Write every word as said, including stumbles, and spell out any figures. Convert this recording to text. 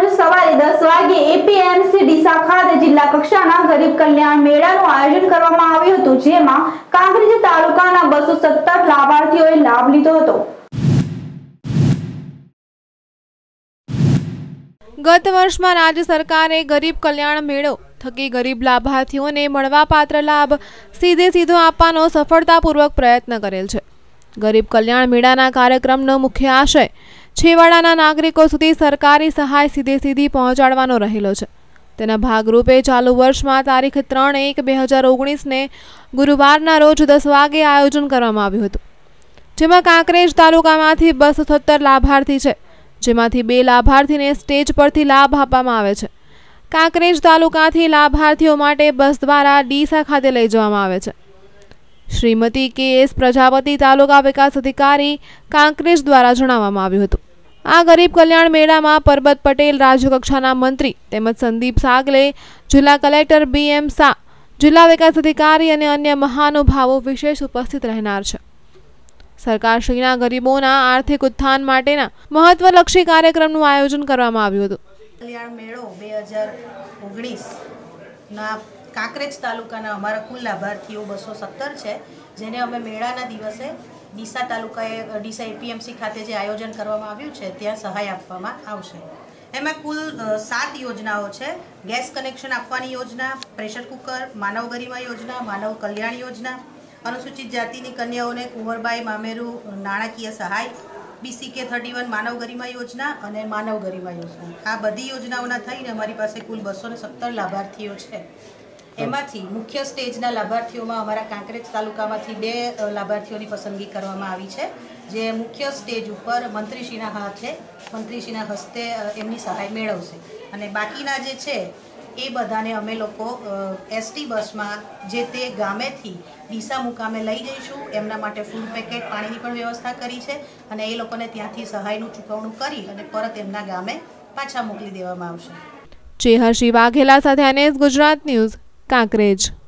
સવારે દસ વાગે એપીએમસી ડીસા ખાતે જિલ્લા કક્ષાના ગરીબ કલ્યાણ મેળાનું આયોજન કરવામાં આવ્યું હતું, જેમાં કાંકરેજ તાલુકાના બસો સત્તર લાભાર્થીઓએ લાભ લીધો હતો। ગત વર્ષમાં રાજ્ય સરકારે ગરીબ કલ્યાણ મેળો થકી ગરીબ લાભાર્થીઓને મળવાપાત્ર લાભ સીધે સીધો આપવાનો સફળતાપૂર્વક પ્રયત્ન કરેલ છે। ગરીબ કલ્યાણ મેળાના કાર્યક્રમનો મુખ્ય આશય છેવાડાના નાગરિકો સુધી સરકારી સહાય સીધે સીધી પહોંચાડવાનો રહેલો છે। તેના ભાગરૂપે ચાલુ વર્ષમાં તારીખ ત્રણ એક બે હજાર ઓગણીસને ગુરુવારના રોજ દસ વાગે આયોજન કરવામાં આવ્યું હતું, જેમાં કાંકરેજ તાલુકામાંથી બસો સત્તર લાભાર્થી છે, જેમાંથી બે લાભાર્થીને સ્ટેજ પરથી લાભ આપવામાં આવે છે। કાંકરેજ તાલુકાથી લાભાર્થીઓ માટે બસ દ્વારા ડીસા ખાતે લઈ જવામાં આવે છે। શ્રીમતી કે એસ પ્રજાપતિ તાલુકા વિકાસ અધિકારી કાંકરેજ દ્વારા જણાવવામાં આવ્યું હતું। આ ગરીબ કલ્યાણ મેળામાં પરબત પટેલ રાજ્યકક્ષાના મંત્રી તેમજ સંદીપ સાગલે, જિલ્લા કલેક્ટર બી એમ શાહ, જિલ્લા વિકાસ અધિકારી અને અન્ય મહાનુભાવો વિશેષ ઉપસ્થિત રહેનાર છે। સરકારશ્રીના ગરીબોના આર્થિક ઉત્થાન માટેના મહત્વલક્ષી કાર્યક્રમનું આયોજન કરવામાં આવ્યું હતું। કલ્યાણ મેળો બે હજાર ઓગણીસ ના કાંકરેજ તાલુકાના અમારા કુલ લાભાર્થીઓ બસો સત્તર છે, જેને અમે મેળાના દિવસે ડીસા તાલુકાએ ડીસા એપીએમસી ખાતે જે આયોજન કરવામાં આવ્યું છે ત્યાં સહાય આપવામાં આવશે। એમાં કુલ સાત યોજનાઓ છે। ગેસ કનેક્શન આપવાની યોજના, પ્રેશર કુકર, માનવ ગરિમા યોજના, માનવ કલ્યાણ યોજના, અનુસૂચિત જાતિની કન્યાઓને કુંવરબાઈ મામેરું નાણાકીય સહાય, બીસીકે થર્ટી વન માનવ ગરિમા યોજના અને માનવ ગરિમા યોજના। આ બધી યોજનાઓના થઈને અમારી પાસે કુલ બસો ને સત્તર લાભાર્થીઓ છે। એમાંથી મુખ્ય સ્ટેજના લાભાર્થીઓમાં અમારા કાંકરેજ તાલુકામાંથી બે લાભાર્થીઓની પસંદગી કરવામાં આવી છે, જે મુખ્ય સ્ટેજ ઉપર મંત્રીશ્રીના હાથે મંત્રીશ્રીના હસ્તે એમની સહાય મેળવશે, અને બાકીના જે છે એ બધાને અમે લોકો એસટી બસમાં જે તે ગામેથી ડીસા મુકામે લઈ જઈશું। એમના માટે ફૂડ પેકેટ, પાણીની પણ વ્યવસ્થા કરી છે, અને એ લોકોને ત્યાંથી સહાયનું ચૂકવણું કરી અને પરત એમના ગામે પાછા મોકલી દેવામાં આવશે। ચેહર્ષી વાઘેલા સાથે અનેસ ગુજરાત ન્યૂઝ, કાંકરેજ।